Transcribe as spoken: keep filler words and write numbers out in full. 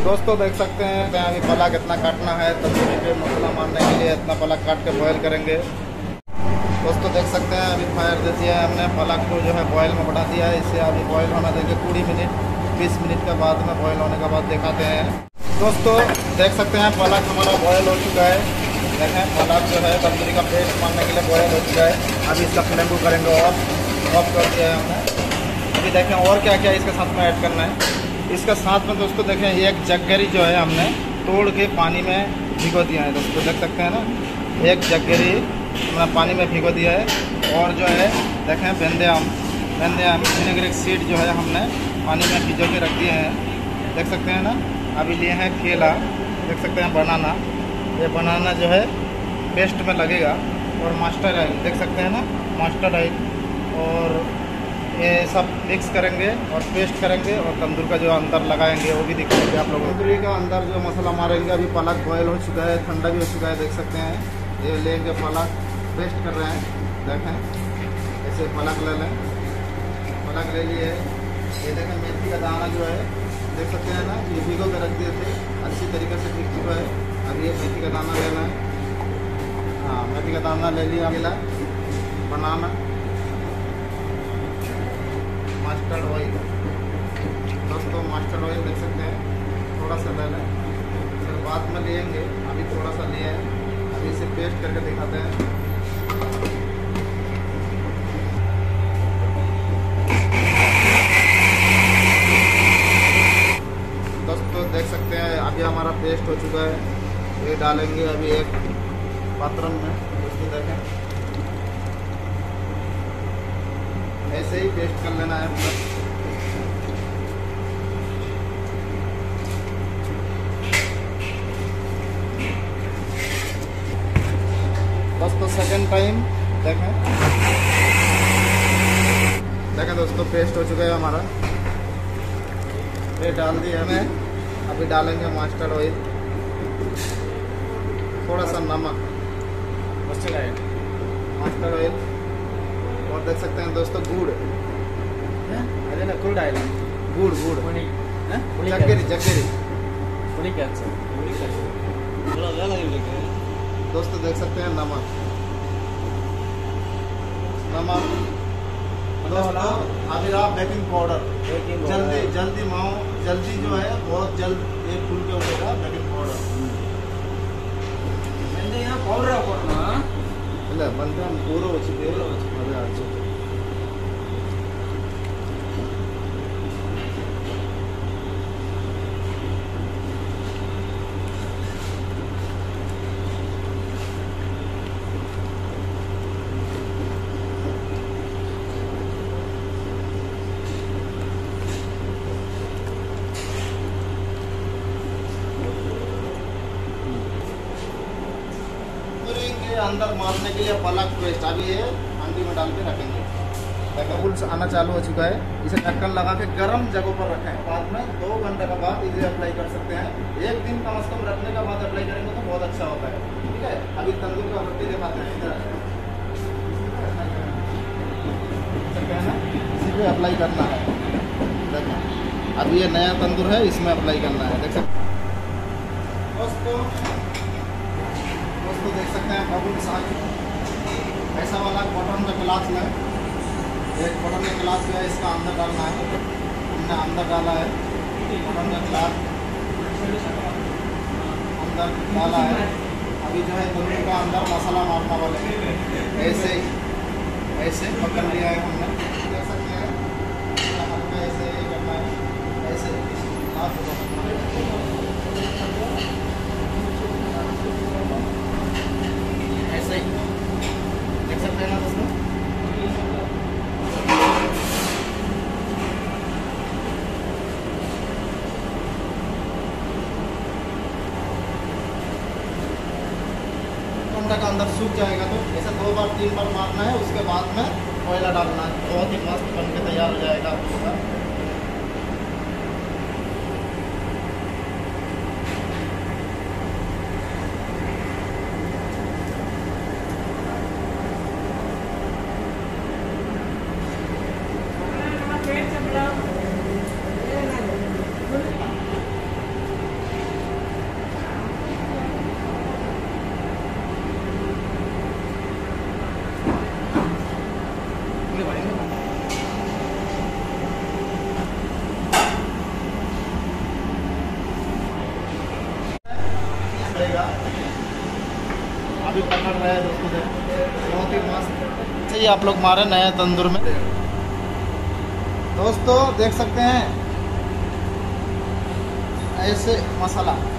दोस्तों देख सकते हैं अभी पलक इतना काटना है, तंदूरी पे मसाला मारने के लिए इतना पलक काट के बॉयल करेंगे। दोस्तों देख सकते हैं अभी फायर दे दिया है हमने, पलक को जो है बॉयल में बढ़ा दिया है। इसे अभी बॉयल होना देंगे बीस मिनट, बीस मिनट के बाद में बॉयल होने के बाद दिखाते हैं। दोस्तों देख सकते हैं पलक हमारा बॉयल हो चुका है। देखें पलक जो है तंदूरी का पेस्ट मारने के लिए बॉयल हो चुका है। अभी इसका फ्लेम को करेंगे ऑफ, ऑफ कर दिया है हमने। अभी देखें और क्या क्या इसके साथ में ऐड करना है। इसके साथ में दोस्तों देखें एक जगरी जो है हमने तोड़ के पानी में भिगो दिया है। दोस्तों देख सकते हैं ना, एक जगरी हमने पानी में भिगो दिया है। और जो है देखें बेंदे आम, बेंदे आम विनेगर सीड जो है हमने पानी में भिगो के रख दिए हैं। देख सकते हैं ना। अभी लिए हैं केला, देख सकते हैं बनाना, ये बनाना जो है पेस्ट में लगेगा। और मास्टर ऑयल देख सकते हैं ना, मास्टर ऑयल, और ये सब मिक्स करेंगे और पेस्ट करेंगे और तंदूर का जो अंदर लगाएंगे वो भी दिखाएंगे आप लोगों को। तंदूरी का अंदर जो मसाला मारेंगे, अभी पलक बॉयल हो चुका है, ठंडा भी हो चुका है। देख सकते हैं ये लेंगे पलक, पेस्ट कर रहे हैं। देखें ऐसे पलक ले लें, पलक ले लिए। ये देखें मेथी का दाना जो है देख सकते हैं ना, ये भिगो के रख दिए थे, अच्छी तरीके से भीग चुका है। अब ये मेथी का दाना लेना है। हाँ मेथी का दाना ले लिया। मिला बनाना, मस्टर्ड ऑयल, दोस्तों मस्टर्ड ऑयल देख सकते हैं थोड़ा सा ले लें, फिर बाद में लेंगे। अभी थोड़ा सा लिए हैं, अभी इसे पेस्ट करके दिखाते हैं। दोस्तों देख सकते हैं अभी हमारा पेस्ट हो चुका है। ये डालेंगे अभी एक पात्र में। दोस्तों देखें ऐसे ही पेस्ट कर लेना है पूरा। दोस्तों सेकंड टाइम देखें, देखें दोस्तों पेस्ट हो चुका है हमारा। ये डाल दिया हमें। अभी डालेंगे मास्टर्ड ऑयल, थोड़ा सा नमक, मास्टर्ड ऑयल, और देख सकते हैं दोस्तों गुड़, अरे ना गुड़ आएगा, गुड़ गुड़ जगरी जगरी दोस्तों देख सकते हैं नमक, नमक दोस्तों। अभी आप बेकिंग पाउडर, जल्दी जल्दी माओ, जल्दी जो है बहुत जल्द एक फूल के उठेगा बेकिंग पाउडर। यहाँ पाउडर पड़ना ಇಲ್ಲ ಬಂದ್ರೆ ಪೂರ ವಚ್ಚಿದೆ ಅದೇ ಆಚೆ अंदर मारने के लिए पलक पेस्ट अभी ये हांडी में डाल के रखेंगे। बबल्स आना चालू हो चुका है। इसे ढक्कन लगा के गर्म जगह पर रखें। बाद में दो घंटे के बाद इसे अप्लाई कर सकते हैं। एक दिन कम से कम रखने के बाद अप्लाई करेंगे तो बहुत अच्छा होता है। ठीक है, अभी तंदूर का रोटी दिखाते हैं। इधर इसी पे अप्लाई करना है। देखो अभी ये नया तंदूर है, इसमें अप्लाई करना है। देख सकते दोस्तों, दोस्तों देख सकते हैं बबल्स आ चुके। ऐसा वाला कॉटन का गिलास में, एक कॉटन का गिलास जो है इसका अंदर डालना है। हमने अंदर डाला है कॉटन का गिलास, अंदर डाला है। अभी जो है तंदूर का अंदर मसाला मारना वाले ऐसे ऐसे पकड़ लिया है हमने। देख सकते हैं हल्का ऐसे ही करना है, ऐसे ऐसे ही देख सकते हैं ना दोस्तों। घंटा का अंदर सूख जाएगा तो ऐसे दो बार तीन बार मारना है। उसके बाद में कोयला डालना है, बहुत ही मस्त बन के तैयार हो जाएगा आपका। ऐसे ही आप लोग मारे नए तंदूर में। दोस्तों देख सकते हैं ऐसे मसाला